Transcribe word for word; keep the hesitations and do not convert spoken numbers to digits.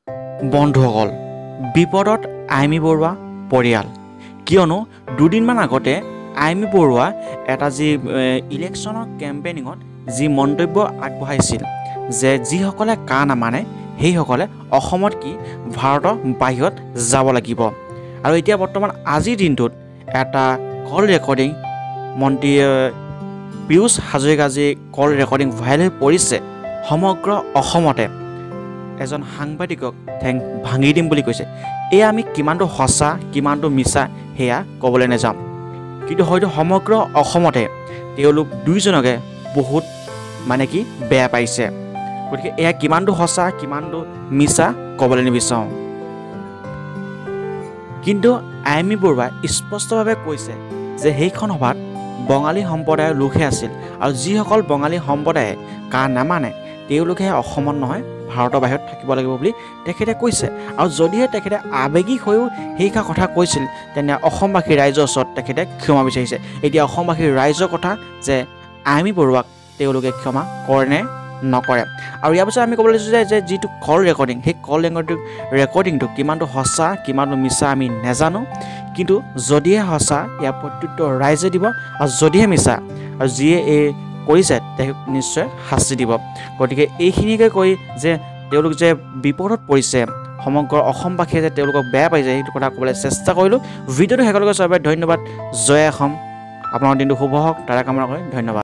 বন্ধুসকল, বিপদত আইমি বৰুৱা পৰিয়াল। কিয়নো দুদিনমান আগতে আইমি বৰুৱা এটা যি ইলেকশ্যনৰ কেম্পেইনিঙত যি মন্তব্য আগবঢ়াইছিল যে যিসকলে কা নামানে সেইসকলে অসমত কি ভাৰতৰ বাহিৰত যাব লাগিব। আৰু এতিয়া বৰ্তমান আজিৰ দিনটোত এটা কল ৰেকৰ্ডিং মন্ত্ৰী পীয়ুষ হাজৰিকা যি কল ৰেকৰ্ডিং ভাইৰেল হৈ পৰিছে সমগ্ৰ অসমতে। এজন সাংবাদিকক ঠেং ভাঙি দিম বুলি কৈছে। এয়া আমি কিমানটো সঁচা কিমানটো মিছা সেয়া ক'বলৈ নাযাম, কিন্তু হয়তো সমগ্ৰ অসমতে তেওঁলোক দুইজনকে বহুত মানে কি বেয়া পাইছে। গতিকে এয়া কিমানটো সঁচা কিমানটো মিছা ক'বলৈ নিবিচাৰোঁ, কিন্তু আইমি বৰুৱাই স্পষ্টভাৱে কৈছে যে সেইখন সভাত বঙালী সম্প্ৰদায়ৰ লোকহে আছিল, আৰু যিসকল বঙালী সম্প্ৰদায়ে কা নামানে তেওঁলোকে অসমত নহয় ভাৰতৰ বাহিৰত থাকিব লাগিব বুলি তেখেতে কৈছে। আৰু যদিহে তেখেতে আৱেগিক হৈও সেইষাৰ কথা কৈছিল তেনে অসমবাসী ৰাইজৰ ওচৰত তেখেতে ক্ষমা বিচাৰিছে। এতিয়া অসমবাসীৰ ৰাইজৰ কথা যে আইমি বৰুৱাক তেওঁলোকে ক্ষমা কৰে নে নকৰে। আৰু ইয়াৰ পিছত আমি ক'বলৈ লৈছোঁ যে যে যিটো কল ৰেকৰ্ডিং সেই কল ৰেকৰ্ডিং ৰেকৰ্ডিংটো কিমানটো সঁচা কিমানটো মিছা আমি নাজানো, কিন্তু যদিহে সঁচা ইয়াৰ প্ৰত্যুত্তৰ ৰাইজে দিব, আৰু যদিহে মিছা আৰু যিয়ে এই কৰিছে তেওঁ নিশ্চয় শাস্তি দিব। গতিকে এইখিনিকে কৈ যে তেওঁলোক যে বিপদত পৰিছে সমগ্ৰ অসমবাসীয়ে যে তেওঁলোকক বেয়া পাইছে সেইটো কথা ক'বলৈ চেষ্টা কৰিলোঁ। ভিডিঅ'টো শেষলৈকে চোৱাৰ বাবে ধন্যবাদ। জয় অসম। আপোনাৰ দিনটো শুভ হওক তাৰে কামনা কৰি ধন্যবাদ।